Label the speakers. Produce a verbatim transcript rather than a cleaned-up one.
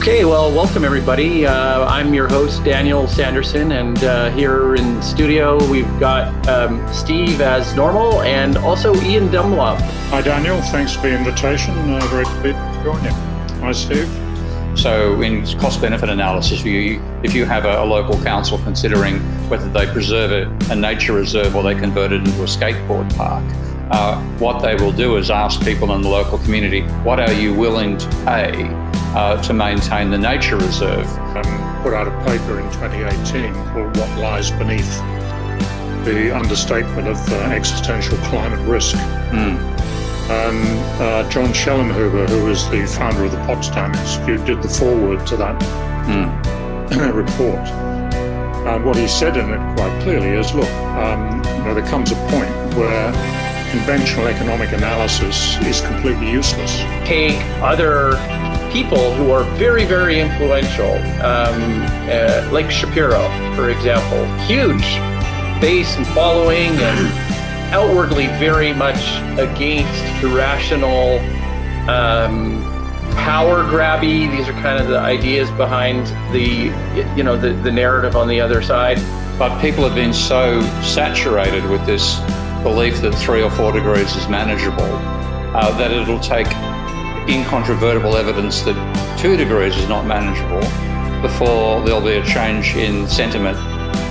Speaker 1: Okay, well, welcome everybody. Uh, I'm your host, Daniel Sanderson, and uh, here in studio we've got um, Steve as normal and also Ian Dunlop.
Speaker 2: Hi Daniel, thanks for the invitation. Uh, very pleased to join you. Hi Steve.
Speaker 3: So in cost-benefit analysis, you, if you have a, a local council considering whether they preserve a, a nature reserve or they convert it into a skateboard park, uh, what they will do is ask people in the local community, what are you willing to pay uh, to maintain the nature reserve?
Speaker 2: Um, put out a paper in twenty eighteen called What Lies Beneath the Understatement of uh, Existential Climate Risk.
Speaker 3: Mm.
Speaker 2: And uh, John Schellenhuber, who was the founder of the Potsdam Institute, did the foreword to that mm. report. And what he said in it quite clearly is, look, um, you know, there comes a point where conventional economic analysis is completely useless.
Speaker 1: Take other people who are very, very influential, um, uh, like Shapiro, for example, huge base and following and outwardly very much against irrational, um, power grabby. These are kind of the ideas behind the, you know, the, the narrative on the other side.
Speaker 3: But people have been so saturated with this belief that three or four degrees is manageable, uh, that it'll take incontrovertible evidence that two degrees is not manageable before there'll be a change in sentiment